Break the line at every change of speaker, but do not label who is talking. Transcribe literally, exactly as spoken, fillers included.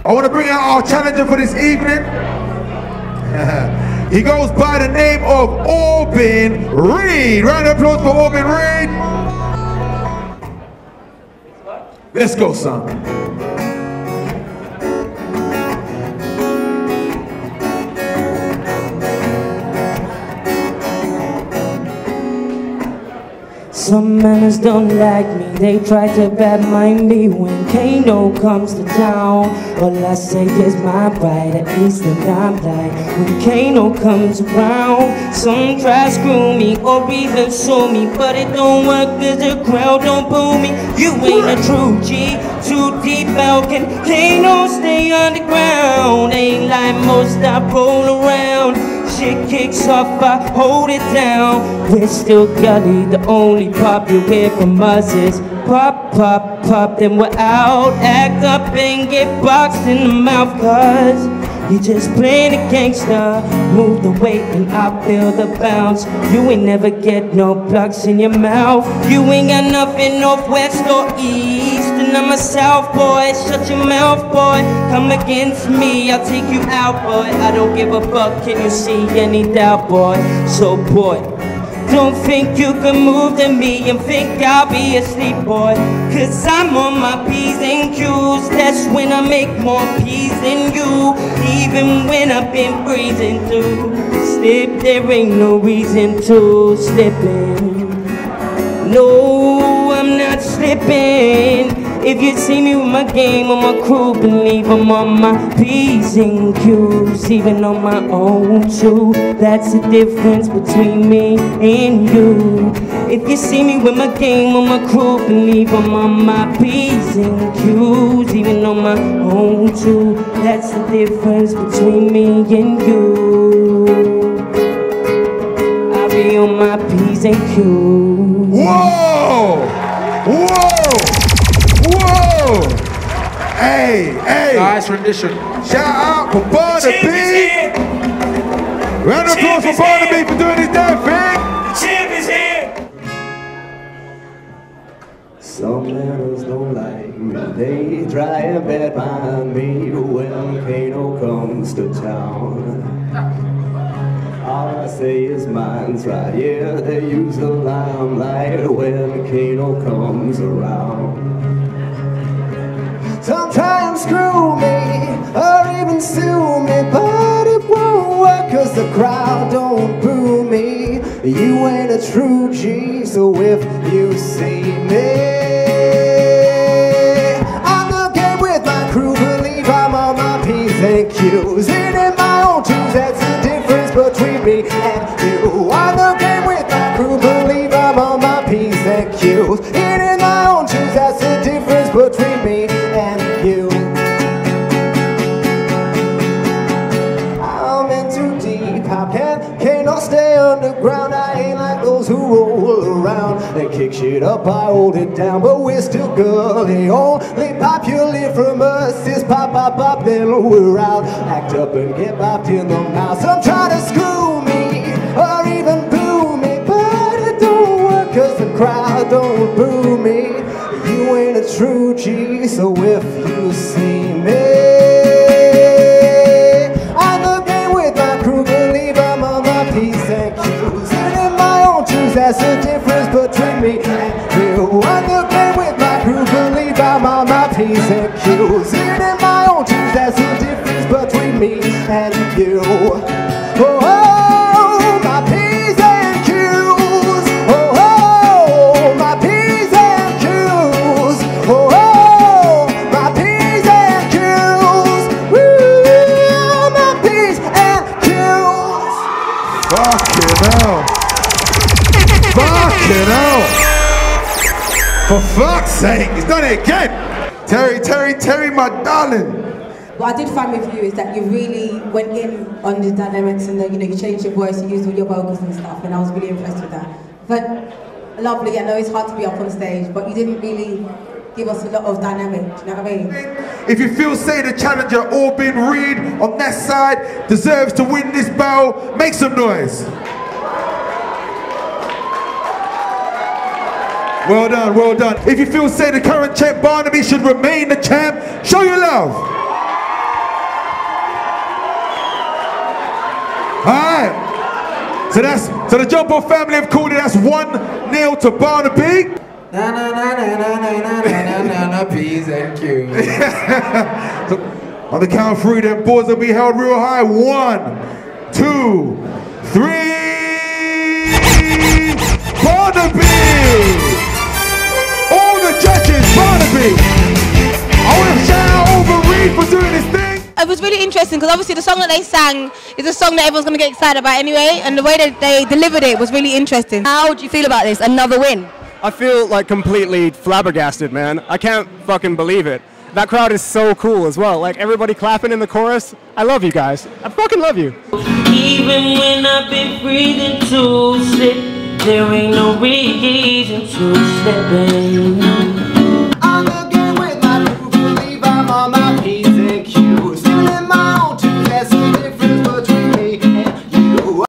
I want to bring out our challenger for this evening. He goes by the name of Orbin Reed. Round of applause for Orbin Reed. Let's go, son.
Some manners don't like me, they try to badmind me. When Kano comes to town, all I say is my pride, at least that I'm blind. When Kano comes around, some try to screw me or even sue me, but it don't work cause the crowd don't boo me. You ain't a true G, too deep out, can Kano stay underground? Ain't like most I roll around. Shit kicks off, I hold it down. We're still gully, the only pop you hear from us is pop, pop, pop, then we're out. Act up and get boxed in the mouth, cause you just playing the gangster. Move the weight and I feel the bounce. You ain't never get no plugs in your mouth. You ain't got nothing northwest or east, and I'm a south boy. Shut your mouth, boy. Come against me, I'll take you out, boy. I don't give a fuck, can you see any doubt, boy? So boy, don't think you can move to me and think I'll be asleep, boy. Cause I'm on my P's and Q's. That's when I make more P's than you. Even when I've been breezing through. Slip, there ain't no reason to slip in. No, I'm not slipping. If you see me with my game on my crew, believe I'm on my P's and Q's, even on my own too. That's the difference between me and you. If you see me with my game on my crew, believe I'm on my P's and Q's, even on my own too. That's the difference between me and you. I'll be on my P's and Q's.
Whoa! Whoa! Whoa! Hey, hey!
Nice rendition.
Shout out for Barnaby! Round of applause for Barnaby for doing his damn thing!
The champ is here!
Some manners don't like me, they try and badmind me when Kano comes to town. All I say is mine's right, yeah, they use the limelight when Kano comes around. Sometimes screw me, or even sue me, but it won't work cause the crowd don't boo me. You ain't a true G, so if you see me, I'm the game with my crew, believe I'm on my P's and Q's. And in my own shoes, that's the difference between me and you. I'm the game with my crew, believe I'm on my P's and Q's. And in my own shoes, that's the difference between me and you. I'm in too deep, how can Kano stay underground? I ain't like those who roll around and kick shit up, I hold it down, but we're still gully. Only pop you live from us is pop, pop, pop, then we're out. Act up and get popped in the mouth. Some try to screw me or even boo me, but it don't work cause the crowd don't boo me. You ain't a true G, so if you see me, I'm the game with my crew, believe I'm on my P's and Q's. And in my own shoes, that's the difference between me and you. I'm the game with my crew, believe I'm on my P's and Q's. And in my own shoes, that's the difference between me and you. Oh, oh, my P's and Q's. Oh, oh, my P's and Q's. Oh, oh, my P's and Q's. Woo, my P's and Q's.
Fucking hell! Fucking hell! For fuck's sake, he's done it again! Terry, Terry, Terry, my darling!
What I did find with you is that you really went in on the dynamics and the, you know, you changed your voice, you used all your vocals and stuff, and I was really impressed with that. But lovely, I know it's hard to be up on stage, but you didn't really give us a lot of dynamic, do you know what I mean?
If you feel say the challenger Orbin Reed on that side deserves to win this battle, make some noise. Well done, well done. If you feel say the current champ Barnaby should remain the champ, show your love. So that's so the Jump Off family have called it. That's one nil to Barnaby.
Na na na na na na na na na na P's and Q's.
So, on the count of three, them boards will be held real high. One, two, three. Barnaby. All the judges, Barnaby. I want to shout out over Reed for doing this thing.
It was really interesting because obviously the song that they sang is a song that everyone's going to get excited about anyway, and the way that they delivered it was really interesting.
How do you feel about this? Another win?
I feel like completely flabbergasted, man. I can't fucking believe it. That crowd is so cool as well. Like everybody clapping in the chorus. I love you guys. I fucking love you.
Even when I've been breathing too slick, there ain't no reason to slip.